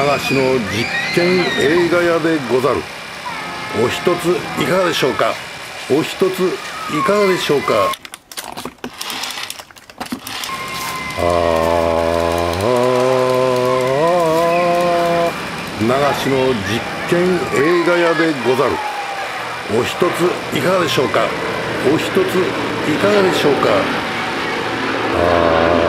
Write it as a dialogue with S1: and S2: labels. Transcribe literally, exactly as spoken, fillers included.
S1: しの実験映画屋でござる。お一ついかがでしょうか。お一ついかがでしょうか。ああ、流しの実験映画屋でござる。お一ついかがでしょうか。お一ついかがでしょうか。ああ